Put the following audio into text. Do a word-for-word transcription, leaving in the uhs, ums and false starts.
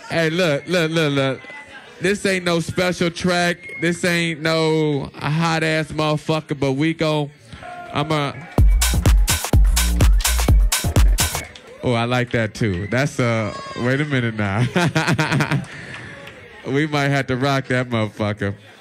Hey, look, look, look, look. This ain't no special track. This ain't no hot ass motherfucker, but we gon' I'm a. Oh, I like that too. That's uh. Wait a minute now. We might have to rock that motherfucker.